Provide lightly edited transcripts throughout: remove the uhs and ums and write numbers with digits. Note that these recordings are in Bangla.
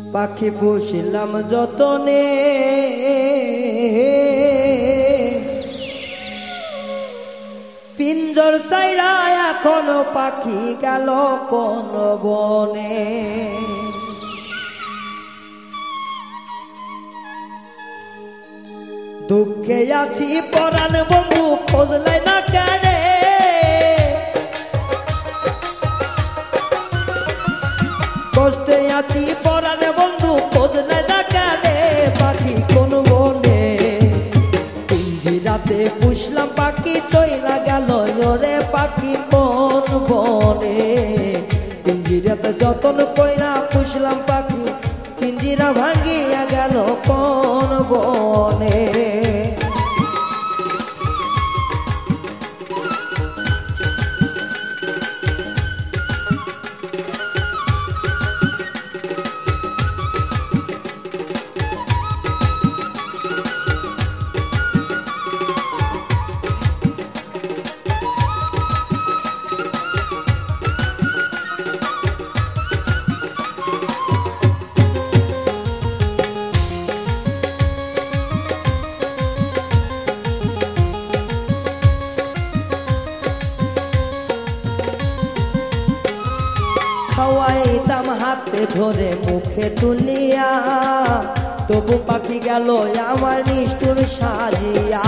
পাখি পুষিলাম যতনে, পিঞ্জর চাইরা এখনো পাখি গেল কোন বনে। দুঃখে আছি পরাণ বন্ধু খোঁজলাই না কেনে, কষ্টে আছি পরাণ বন্ধু খোঁজলাই না কেনে। পাখি কোন বনে, পিঞ্জিরাতে পুষলাম পাখি চইলা গেল রে। পাখি কোন বনে, পিঞ্জিরাতে যতন কইরা পুষলাম পাখি, পিঞ্জিরা ভাঙ্গিয়া গেল কোন বনে। খাওয়াইতাম হাতে ধরে মুখে তুলিয়া, তবু পাখি গেল আমার নিষ্ঠুর সাজিয়া।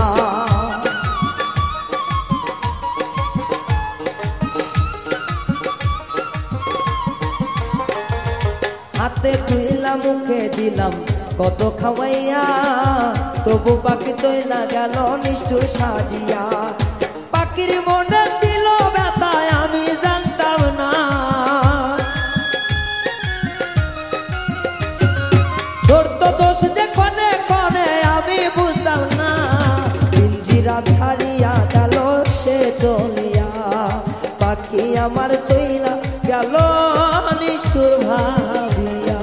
হাতে তুইলা মুখে দিলাম কত খাওয়াইয়া, তবু পাখি তৈলা গেল নিষ্ঠুর সাজিয়া। পাখির মনে ছিল ব্যথায় আমি জানতাম না, ধরতো দোষ যে ক্ষণে ক্ষণে আমি বুঝতাম না। পিঞ্জিরা ছাড়িয়া গেল সে চলিয়া, পাখি আমার চইলা গেল নিষ্ঠুর ভাবিয়া।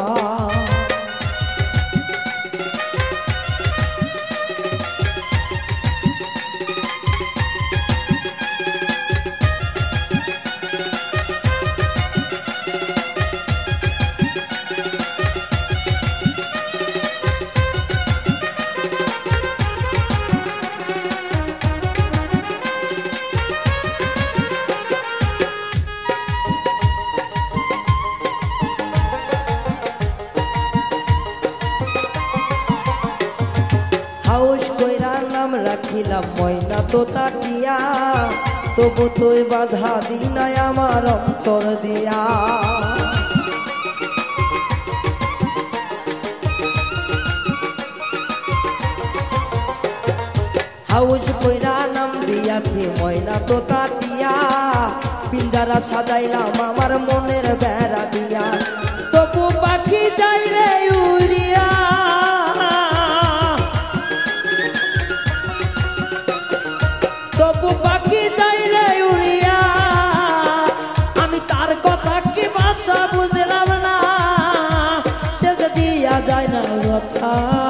হাউস কইরা নাম রাখিলাম ময়না তোতা টিয়া, তবু তুই বাধা দিনাই আমার অন্তর দিয়া। হাউস কইরা নাম দিয়াছি ময়না তোতা টিয়া, পিঞ্জারা সাজাইলাম আমার মনের বেড়া দিয়া। তবু পাখি যাই রে উড়িয়া, তবু পাখি যাই রে উড়িয়া। আমি তার কথা কি ভাষা বুঝলাম না, সে যে দিয়া যায় না কথা।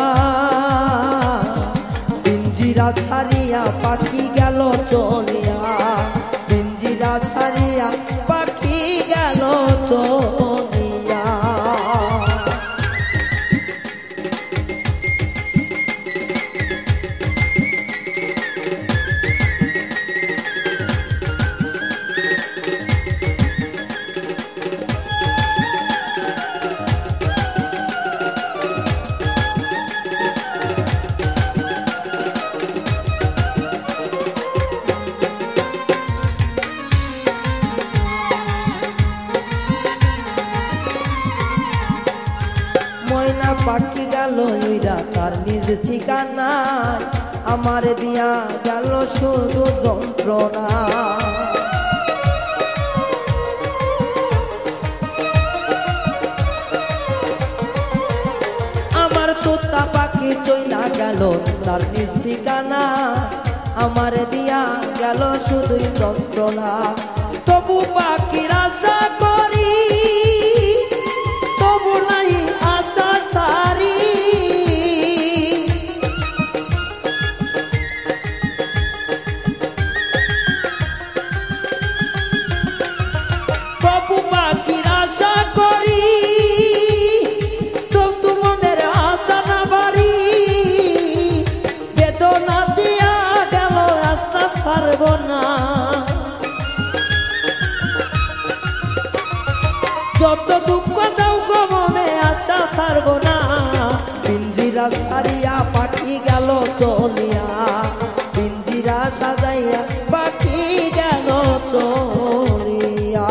পিঞ্জিরা ছাড়িয়া পাখি গেল চলিয়া, পিঞ্জিরা ছাড়িয়া পাখি গেল চলিয়া। ময়না পাখি গেল উইরা তার নিজ ঠিকানা, আমার দিয়া গেল শুধু যন্ত্রণা। আমার তোতা পাখি চইলা গেল তার নিজ ঠিকানা, আমার দিয়া গেল শুধুই যন্ত্রণা। তবু পাখির আশা করি, তবু নাই আশা ছাড়ি। তবু পাখির আশা করি, যত দুঃখ দাও গো মনে আশা ছাড়বো না পিঞ্জিরা সারিয়া পাখি গেল চলিয়া পিঞ্জিরা সাজাইয়া পাখি গেল চলিয়া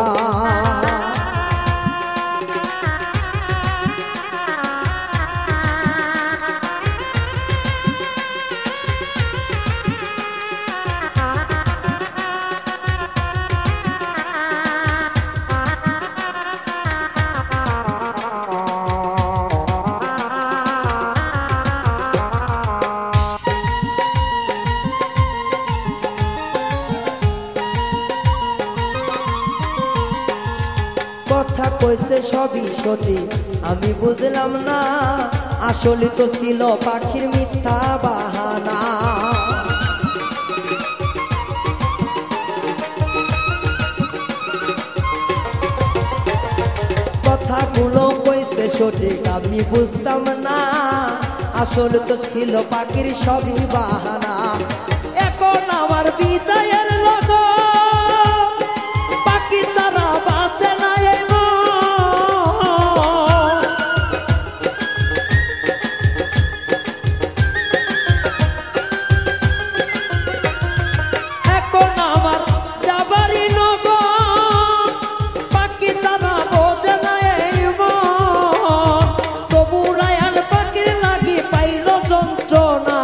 কথা কইছে সবই সঠিক আমি বুঝলাম না আসলে তো ছিল পাখির মিথ্যা বাহানা কথাগুলো কইছে সঠিক আমি বুঝতাম না আসলে তো ছিল পাখির সবই বাহানা এখন আমার বিদায়ের লগন পাখি ছাড়া বাঁচে না এই এখন আমার যাবারই নগর পাখি ছাড়া বোঝে না এই তবু রায়ান পাখির লাগি পাইল যন্ত্রণা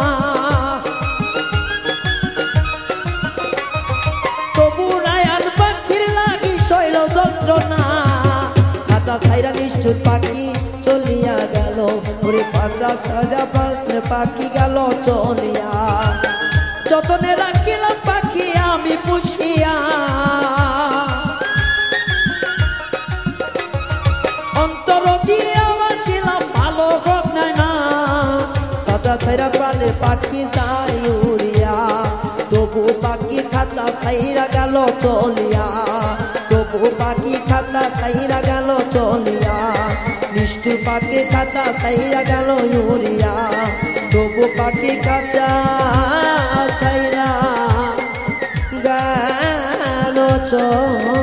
তবু রায়ান পাখির লাগি শৈল যন্ত্রণা খাঁচা ছাইরা নিষ্ঠুর পাখি চলিয়া গেল ওরে পাঁচা ছাইরা পাখি গেল চলিয়া যতনে রাখিলাম পাখি আমি পুষিয়া অন্তর দিয়া বাসিলাম ভালো হোক না খাঁচা ছাইরা পালে পাখি যাই উড়িয়া তবু পাখি খাঁচা ছাইরা গেল চলিয়া তবু পাখি খাঁচা ছাইরা গেল চলিয়া নিষ্ঠুর পাখি খাঁচা ছাইরা গেল উড়িয়া তবু পাখি খাঁচা ছাইরা গেল চলিয়া